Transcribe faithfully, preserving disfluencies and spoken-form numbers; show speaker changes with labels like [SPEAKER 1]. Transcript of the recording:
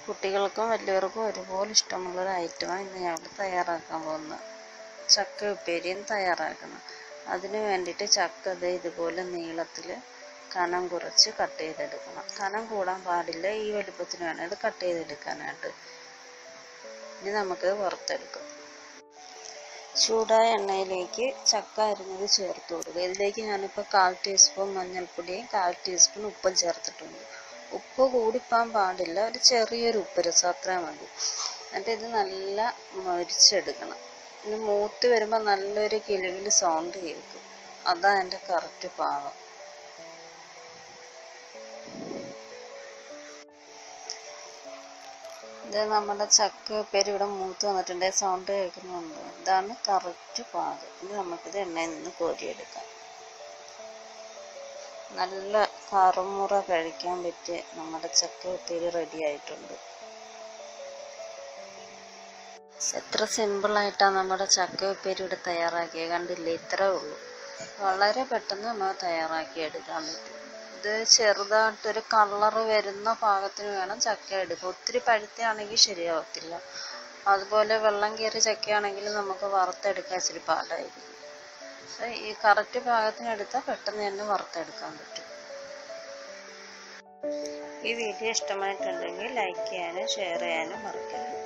[SPEAKER 1] കുട്ടികൾക്കും വലിയവർക്കും ഒരുപോലെ ഇഷ്ടമുള്ളൊരു ഐറ്റമാണ് ഇന്ന് ഞങ്ങൾ തയ്യാറാക്കാൻ പോകുന്നത്. ചക്ക ഉപ്പേരിയും തയ്യാറാക്കണം. അതിന് വേണ്ടിയിട്ട് ചക്ക ദേ ഇതുപോലെ നീളത്തിൽ കനം കുറച്ച് കട്ട് ചെയ്തെടുക്കണം. കനം കൂടാൻ പാടില്ല, ഈ വലുപ്പത്തിന് വേണം ഇത് കട്ട് ചെയ്തെടുക്കാനായിട്ട്. ഇനി നമുക്ക് വറുത്തെടുക്കാം. ചൂടായ എണ്ണയിലേക്ക് ചക്ക അരിഞ്ഞത് ചേർത്ത് കൊടുക്കുക. ഇതിലേക്ക് ഞാനിപ്പോൾ കാൽ ടീസ്പൂൺ മഞ്ഞൾപ്പൊടിയും കാൽ ടീസ്പൂൺ ഉപ്പും ചേർത്തിട്ടുണ്ട്. ഉപ്പ് കൂടിപ്പോകാൻ പാടില്ല, ഒരു ചെറിയൊരു ഉപ്പ് രസം അത്ര മതി. എന്നിട്ട് ഇത് നല്ല മൊരിച്ചെടുക്കണം. ഇനി മൂത്ത് വരുമ്പോൾ നല്ലൊരു കിലുകിൽ സൗണ്ട് കേൾക്കും. അതാ എൻ്റെ കറക്റ്റ് പാകം. ഇത് നമ്മുടെ ചക്ക ഉപ്പേരി ഇവിടെ മൂത്ത് വന്നിട്ടുണ്ട്. സൗണ്ട് കേൾക്കുന്നുണ്ട്. ഇതാണ് കറക്റ്റ് പാകം. ഇനി നമുക്കിത് എണ്ണയിൽ നിന്ന് കോരിയെടുക്കാം. നല്ല കറുമുറ കഴിക്കാൻ പറ്റിയ നമ്മുടെ ചക്ക ഉപ്പേരി റെഡി ആയിട്ടുണ്ട്. എത്ര സിമ്പിളായിട്ടാണ് നമ്മുടെ ചക്ക ഉപ്പേരി ഇവിടെ തയ്യാറാക്കിയത്. കണ്ടില്ലേ, ഇത്രേ ഉള്ളൂ. വളരെ പെട്ടെന്ന് നമ്മൾ തയ്യാറാക്കി എടുക്കാൻ പറ്റും. ഇത് ചെറുതായിട്ടൊരു കളറ് വരുന്ന പാകത്തിന് വേണം ചക്ക എടുക്കുക. ഒത്തിരി പഴുത്തയാണെങ്കിൽ ശരിയാവത്തില്ല. അതുപോലെ വെള്ളം കയറിയ ചക്കയാണെങ്കിൽ നമുക്ക് വറുത്തെടുക്കാൻ ഇച്ചിരി പാടായിരിക്കും. ഈ കറക്റ്റ് പാകത്തിന് എടുത്താൽ പെട്ടെന്ന് തന്നെ വറുത്തെടുക്കാൻ പറ്റും. ഈ വീഡിയോ ഇഷ്ടമായിട്ടുണ്ടെങ്കിൽ ലൈക്ക് ചെയ്യാനും ഷെയർ ചെയ്യാനും മറക്കരുത്.